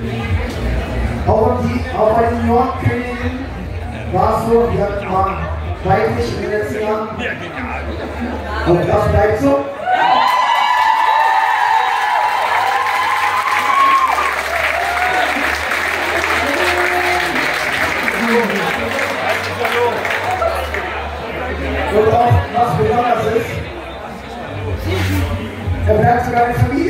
Auch bei den Juniorenkönigen war es so, wir hatten mal weiblich in den letzten Jahren. Und das bleibt so. Und auch was besonders ist, er bleibt sogar in der Familie.